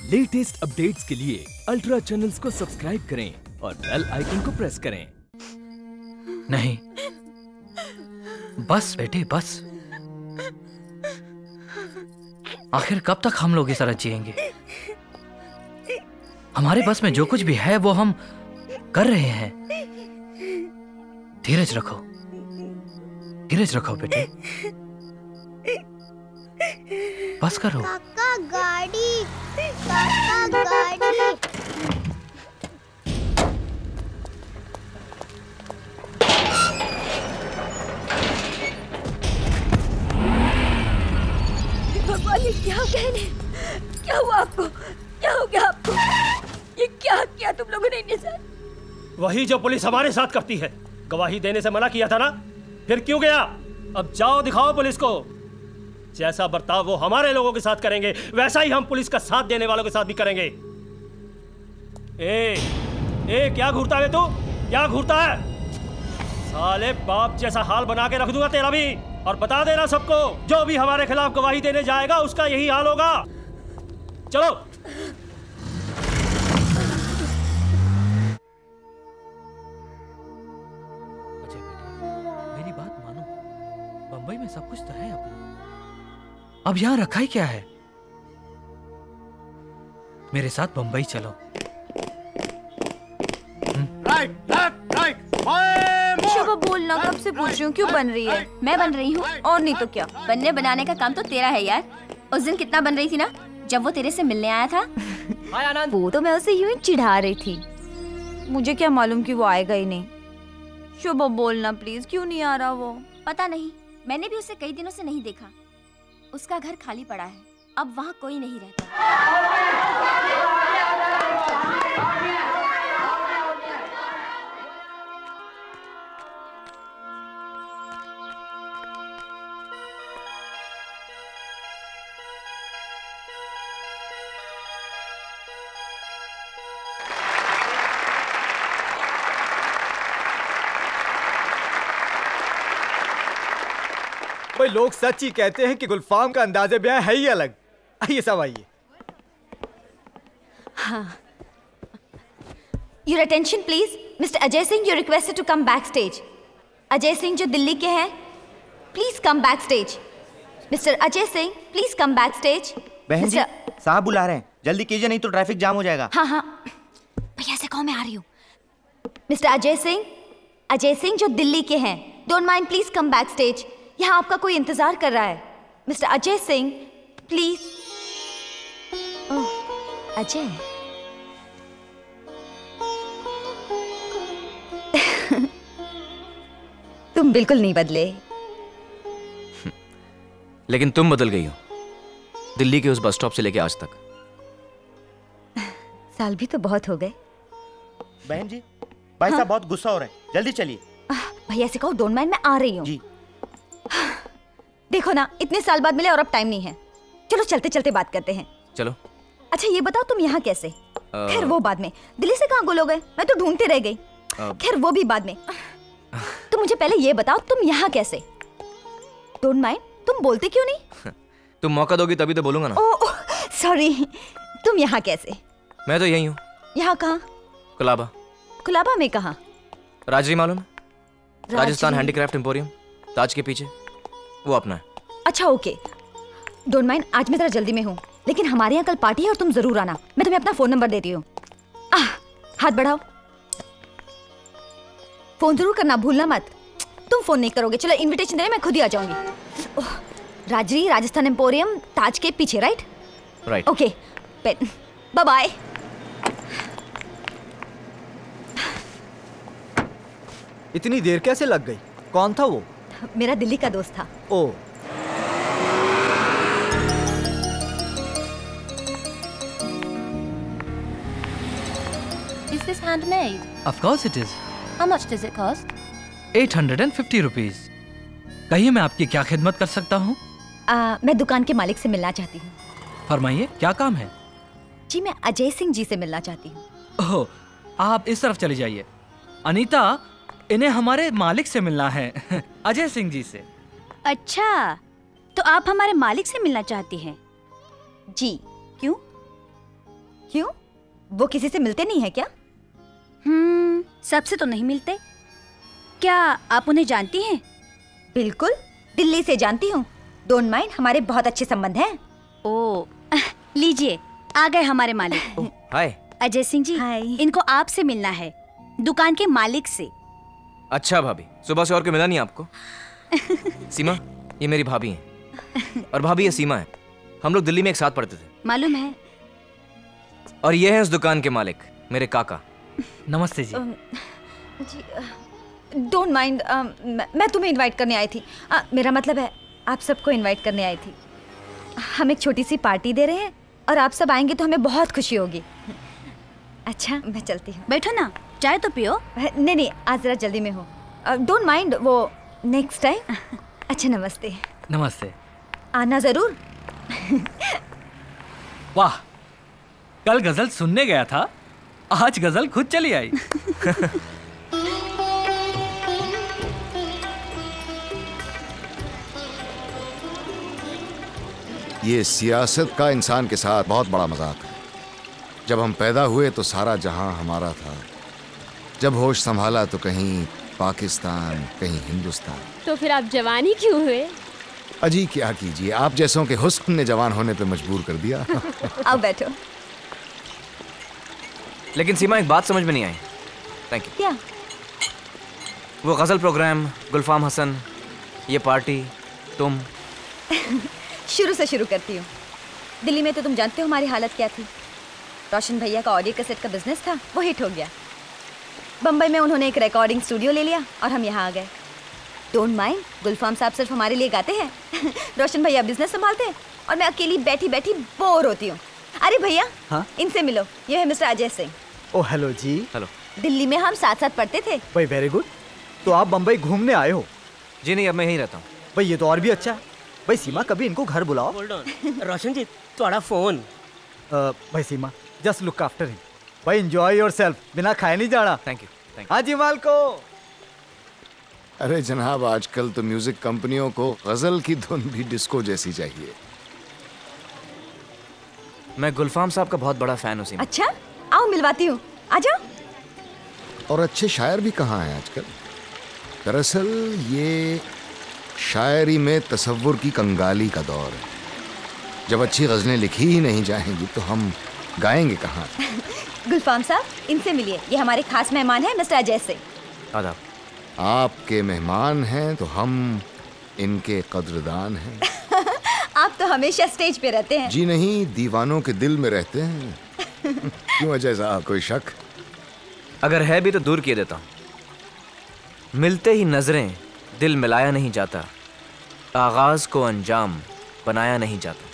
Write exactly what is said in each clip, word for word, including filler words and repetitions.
Latest updates के लिए ultra channels को सब्सक्राइब करें और बेल आइकन को प्रेस करें। नहीं, बस बेटे बस। आखिर कब तक हम लोग इस तरह जिएंगे? हमारे बस में जो कुछ भी है वो हम कर रहे हैं। धीरज रखो, धीरज रखो बेटे, बस करो। काका गाड़ी, काका गाड़ी। भगवान, ये क्या कहने? क्या हुआ आपको? क्या हो गया आपको? ये क्या किया तुम लोगों ने इनके साथ? वही जो पुलिस हमारे साथ करती है। गवाही देने से मना किया था ना, फिर क्यों गया? अब जाओ दिखाओ पुलिस को। जैसा बर्ताव वो हमारे लोगों के साथ करेंगे वैसा ही हम पुलिस का साथ देने वालों के साथ भी करेंगे। ए, ए क्या घूरता है तू? क्या घूरता है? साले बाप जैसा हाल बना के रख दूंगा तेरा भी। और बता देना सबको, जो भी हमारे खिलाफ गवाही देने जाएगा उसका यही हाल होगा। चलो। अजय बेटे, मेरी बात मानो। बंबई में सब कुछ तो है अपना, अब यहां रखा ही क्या है? मेरे साथ बंबई चलो। राइट, लेफ्ट, राइट, शोभा बोलना, कब से पूछ रही हूँ क्यों बन रही है? मैं बन रही हूँ और नहीं तो क्या। बनने बनाने का काम तो तेरा है यार। उस दिन कितना बन रही थी ना जब वो तेरे से मिलने आया था। वो तो मैं उसे यूं ही चिढ़ा रही थी। मुझे क्या मालूम कि वो आएगा ही नहीं। शोभा बोलना प्लीज, क्यों नहीं आ रहा वो? पता नहीं, मैंने भी उसे कई दिनों से नहीं देखा। उसका घर खाली पड़ा है, अब वहाँ कोई नहीं रहता। भाई लोग सच ही कहते हैं कि गुलफाम का अंदाज़े ब्याह है ही अलग। आइए सब आइए। हाँ। Your attention please, mister Ajay Singh, you're requested to come backstage. Ajay Singh जो दिल्ली के हैं, please come backstage. Mister Ajay Singh, please come backstage. बहन जी, साहब बुला रहे हैं, जल्दी कीजिए नहीं तो ट्रैफिक जाम हो जाएगा। हाँ हाँ, भैया से कहो मैं आ रही हूँ। मिस्टर अजय सिंह, अजय सिंह जो दिल्ली के हैं, don't mind, please come backstage. यहाँ आपका कोई इंतजार कर रहा है। Mister Ajay Singh, please. Oh, Ajay. तुम बिल्कुल नहीं बदले। लेकिन तुम बदल गई हो, दिल्ली के उस बस स्टॉप से लेके आज तक। साल भी तो बहुत हो गए। बहन जी, भाई साहब हाँ? बहुत गुस्सा हो रहा है, जल्दी चलिए। भैया से कहो डोंट माइंड, मैं आ रही हूँ। जी। देखो ना, इतने साल बाद मिले और अब टाइम नहीं है। चलो चलते चलते बात करते हैं। चलो। अच्छा ये बताओ तुम यहाँ कैसे? खैर वो बाद में। दिल्ली से कहाँ गुल हो गए? मैं तो ढूंढते रह गई। खैर वो भी बाद में। तुम मुझे पहले ये बताओ तुम यहाँ कैसे? डोंट माइंड, तुम बोलते क्यों नहीं? तुम मौका दोगी तभी तो बोलूंगा ना। ओह सॉरी, तुम यहाँ कैसे? मैं तो यही हूँ। यहाँ कहाँ? कुलाबा। कुलाबा में कहाँ? राजरी मालूम है? राजस्थान हैंडीक्राफ्ट एम्पोरियम, ताज के पीछे, वो अपना है। अच्छा ओके, डोंट माइंड, आज मैं जरा जल्दी में हूँ, लेकिन हमारे यहाँ कल पार्टी है और तुम जरूर आना। मैं तुम्हें अपना फोन नंबर देती हूँ। हाथ बढ़ाओ, फोन जरूर करना, भूलना मत। तुम फोन नहीं करोगे, चलो इनविटेशन देने मैं खुद ही आ जाऊंगी। राजरी राजस्थान एम्पोरियम, ताज के पीछे, right? Right. Okay, bye bye. इतनी देर कैसे लग गई? कौन था वो? मेरा दिल्ली का दोस्त था। ओ। Is this handmade? Of course it is. How much does it cost? eight hundred fifty rupees. कहिए मैं आपकी क्या खिदमत कर सकता हूँ? मैं दुकान के मालिक से मिलना चाहती हूँ। फरमाइए, क्या काम है? जी मैं अजय सिंह जी से मिलना चाहती हूँ। ओह, आप इस तरफ चली जाइए। अनीता, इन्हें हमारे मालिक से मिलना है, अजय सिंह जी से। अच्छा, तो आप हमारे मालिक से मिलना चाहती हैं? जी। क्यों? क्यों? वो किसी से मिलते नहीं है क्या? हम्म, सबसे तो नहीं मिलते। क्या आप उन्हें जानती हैं? बिल्कुल, दिल्ली से जानती हूँ। डोंट माइंड, हमारे बहुत अच्छे संबंध हैं। ओ, लीजिए, आ गए हमारे मालिक। हाय अजय सिंह जी, इनको आपसे मिलना है, दुकान के मालिक से। अच्छा भाभी, सुबह से और कोई मिला नहीं आपको? सीमा, ये मेरी भाभी हैं। और भाभी ये सीमा है। हम लोग दिल्ली में एक साथ पढ़ते थे। मालूम है। और ये हैं उस दुकान के मालिक, मेरे काका। नमस्ते जी। जी डोंट माइंड, मैं तुम्हें इनवाइट करने आई थी। uh, मेरा मतलब है आप सबको इनवाइट करने आई थी। हम एक छोटी सी पार्टी दे रहे हैं और आप सब आएंगे तो हमें बहुत खुशी होगी। अच्छा, मैं चलती हूँ। बैठो ना, चाय तो पियो। नहीं नहीं, आज जरा जल्दी में हो। डोंट माइंड, वो नेक्स्ट टाइम। अच्छा, नमस्ते। नमस्ते। आना जरूर। वाह, कल गजल सुनने गया था, आज गजल खुद चली आई। ये सियासत का इंसान के साथ बहुत बड़ा मजाक है। जब हम पैदा हुए तो सारा जहां हमारा था, जब होश संभाला तो कहीं पाकिस्तान, कहीं हिंदुस्तान। तो फिर आप जवान ही क्यों हुए? अजी क्या कीजिए, आप जैसों के हुस्न ने जवान होने पे मजबूर कर दिया। आओ बैठो। लेकिन सीमा, एक बात समझ में नहीं आई। Thank you. क्या? वो गजल प्रोग्राम, गुलफाम हसन, ये पार्टी, तुम। शुरू से शुरू करती हूँ। दिल्ली में तो तुम जानते हो हमारी हालत क्या थी। रोशन भैया का ऑडियो कैसेट का बिजनेस था, वो हिट हो गया। बम्बई में उन्होंने एक रिकॉर्डिंग स्टूडियो ले लिया और हम यहाँ आ गए। डोंट माइंड, गुलफाम साहब सिर्फ हमारे लिए गाते हैं। रोशन भैया बिजनेस संभालते हैं और मैं अकेली बैठी बैठी बोर होती हूँ। अरे भैया, हाँ? इनसे मिलो, ये है mister Ajay Singh. Oh hello ji. Hello. Delhi में हम साथ साथ पढ़ते थे। भाई वेरी गुड। तो आप बम्बई घूमने आए हो? जी नहीं, अब मैं यहीं रहता हूँ। भाई ये तो और भी अच्छा है। भाई सीमा, कभी इनको घर बुलाओ। रोशन जी, थोड़ा फोन। भाई Seema, just look after him. भाई एंजॉय योरसेल्फ, बिना खाए नहीं जाना। Thank you. हाँ जी मालको। अरे जनाब, आजकल तो म्यूजिक कंपनियों को गजल की धुन भी डिस्को जैसी चाहिए। मैं गुलफाम साहब का बहुत बड़ा फैन हूँ सीमा। अच्छा, आओ मिलवाती हूँ, आ जाओ। और अच्छे शायर भी कहाँ हैं आजकल। दरअसल ये शायरी में तसव्वुर की कंगाली का दौर है। जब अच्छी गजलें लिखी ही नहीं जाएंगी तो हम गाएंगे कहाँ? गुलफाम साहब, इनसे मिलिए, ये हमारे खास मेहमान हैं मिस्टर अजय सिंह। आदाब। आपके मेहमान हैं तो हम इनके कद्रदान हैं। आप तो हमेशा स्टेज पे रहते हैं। जी नहीं, दीवानों के दिल में रहते हैं। क्यों अजय साहब, कोई शक? अगर है भी तो दूर किए देता हूँ। मिलते ही नजरें, दिल मिलाया नहीं जाता, आगाज को अंजाम बनाया नहीं जाता।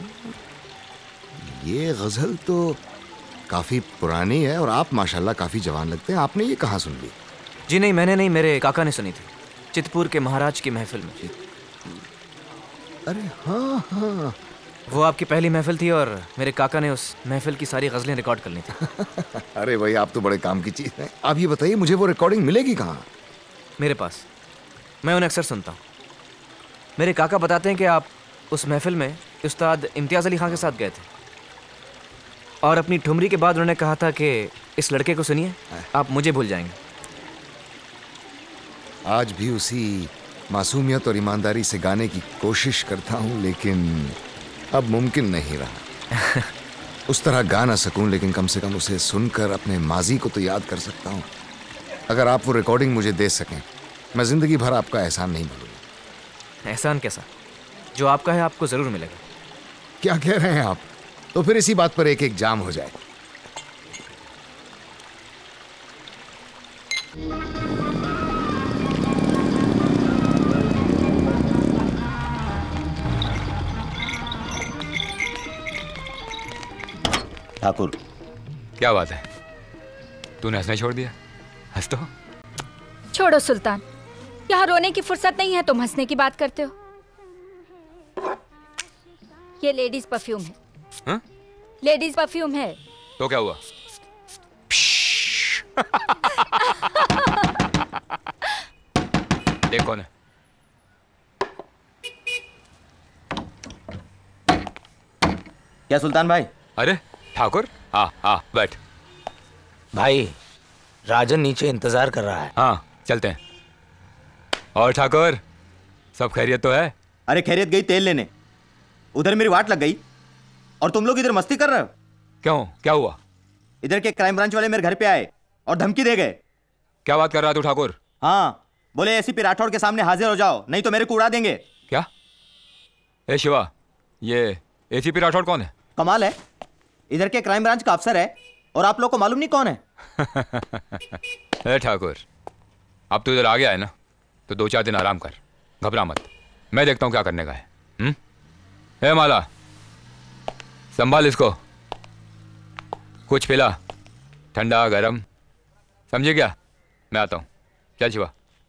ये गजल तो काफी पुरानी है और आप माशाल्लाह काफी जवान लगते हैं। आपने ये कहाँ सुन ली? जी नहीं, मैंने नहीं, मेरे काका ने सुनी थी, चितपुर के महाराज की महफिल में। अरे हाँ हाँ, वो आपकी पहली महफिल थी और मेरे काका ने उस महफिल की सारी गजलें रिकॉर्ड कर ली थी। अरे भाई, आप तो बड़े काम की चीज हैं। आप ये बताइए, मुझे वो रिकॉर्डिंग मिलेगी कहाँ? मेरे पास, मैं उन्हें अक्सर सुनता हूँ। मेरे काका बताते हैं कि आप उस महफिल में उस्ताद इम्तियाज़ अली खान के साथ गए थे और अपनी ठुमरी के बाद उन्होंने कहा था कि इस लड़के को सुनिए, आप मुझे भूल जाएंगे। आज भी उसी मासूमियत और ईमानदारी से गाने की कोशिश करता हूँ, लेकिन अब मुमकिन नहीं रहा। उस तरह गा ना सकूं, लेकिन कम से कम उसे सुनकर अपने माजी को तो याद कर सकता हूँ। अगर आप वो रिकॉर्डिंग मुझे दे सकें, मैं जिंदगी भर आपका एहसान नहीं भूलूंगा। एहसान कैसा? जो आपका है आपको जरूर मिलेगा। क्या कह रहे हैं आप? तो फिर इसी बात पर एक एक जाम हो जाए। ठाकुर, क्या बात है? तूने हंसना छोड़ दिया? हंस तो। छोड़ो सुल्तान, यहाँ रोने की फुर्सत नहीं है, तुम हंसने की बात करते हो। ये लेडीज परफ्यूम है। हा? लेडीज परफ्यूम है। तो क्या हुआ? देख कौन है? क्या सुल्तान भाई? अरे ठाकुर हाँ हाँ बैठ। भाई राजन नीचे इंतजार कर रहा है। हाँ चलते हैं। और ठाकुर सब खैरियत तो है? अरे खैरियत गई तेल लेने, उधर मेरी वाट लग गई और तुम लोग इधर मस्ती कर रहे हो। क्यों, क्या हुआ? इधर के क्राइम ब्रांच वाले मेरे घर पे आए और धमकी दे गए। क्या बात कर रहा तू ठाकुर? हाँ, बोले एसीपी राठौड़ के सामने हाजिर हो जाओ नहीं तो मेरे को उड़ा देंगे। क्या? ए शिवा, ये एसीपी राठौड़ कौन है? कमाल है, इधर के क्राइम ब्रांच का अफसर है और आप लोग को मालूम नहीं कौन है। ए ठाकुर, अब तू इधर आ गया है ना, तो दो चार दिन आराम कर, घबरा मत। मैं देखता हूँ क्या करने का है। हम्म? ए माला, संभाल इसको, कुछ पिला, ठंडा गरम, समझे क्या? मैं आता हूँ, चल शिवा।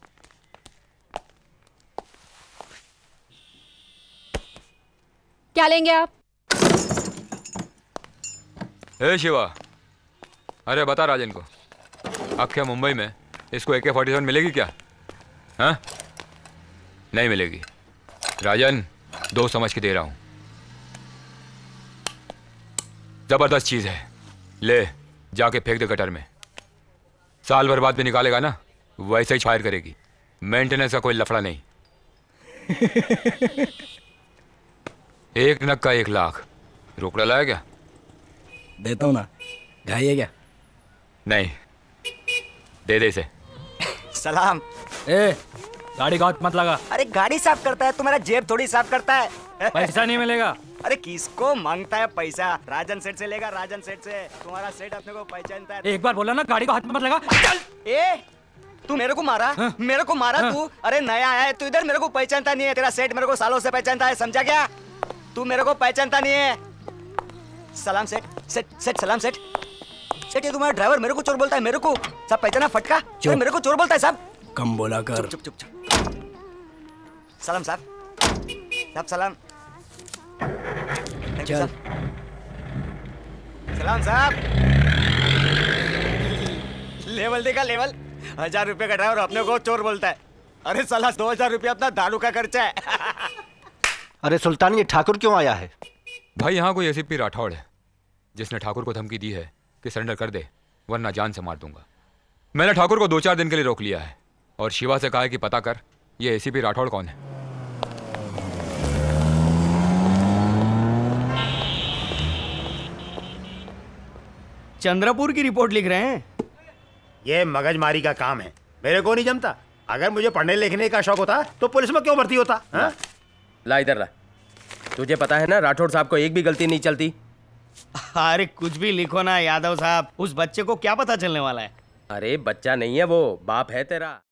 क्या लेंगे आप? ए शिवा, अरे बता राजन को, अक्खे मुंबई में इसको ए के फोर्टी सेवन मिलेगी क्या? हाँ? नहीं मिलेगी। राजन, दो समझ के दे रहा हूं। जबरदस्त चीज है, ले जाके फेंक दे गटर में। साल भर बाद भी निकालेगा ना, वैसे ही फायर करेगी। मेंटेनेंस का कोई लफड़ा नहीं। एक नग का एक लाख। रोकड़ा लाया क्या? देता हूं ना, घाई है क्या? नहीं, दे दे इसे। सलाम। ए, गाड़ी का हाथ मत लगा। अरे गाड़ी साफ करता है, तुम्हारा जेब थोड़ी साफ करता है। पैसा नहीं मिलेगा। अरे किसको मांगता है पैसा? राजन सेठ से लेगा, राजन सेठ से। तुम्हारा सेठ अपने को पहचानता है। एक बार बोला ना, गाड़ी का हाथ मत लगा। चल। ए, तू मेरे को मारा? हाँ? मेरे को मारा? हाँ? तू अरे नया आया है, तू इधर मेरे को पहचानता नहीं है। तेरा सेठ मेरे को सालों से पहचानता है, समझा क्या? तू मेरे को पहचानता नहीं है। सलाम सेठ। सेठ सेठ सलाम सेठ। सेठ ये तुम्हारा ड्राइवर मेरे को चोर बोलता है। मेरे को सब पहचाना फटका? तो मेरे को चोर बोलता है साहब। कम बोला कर। चुप चुप चुप। सलाम साहब। साहब सलाम। चल। सलाम साहब। लेवल देखा लेवल। हजार रुपए का ड्राइवर अपने को चोर बोलता है। अरे साला दो हजार रुपया अपना दारू का खर्चा है। अरे सुल्तान, ये ठाकुर क्यों आया है? भाई यहाँ कोई एसीपी राठौड़ है जिसने ठाकुर को धमकी दी है कि सरेंडर कर दे वरना जान से मार दूंगा। मैंने ठाकुर को दो चार दिन के लिए रोक लिया है और शिवा से कहा है कि पता कर ये एसीपी राठौड़ कौन है। चंद्रपुर की रिपोर्ट लिख रहे हैं। ये मगजमारी का काम है, मेरे को नहीं जमता। अगर मुझे पढ़ने लिखने का शौक होता तो पुलिस में क्यों भर्ती होता? हा? ला इधर ला। तुझे पता है ना राठौड़ साहब को एक भी गलती नहीं चलती। अरे कुछ भी लिखो ना यादव साहब, उस बच्चे को क्या पता चलने वाला है? अरे बच्चा नहीं है वो, बाप है तेरा।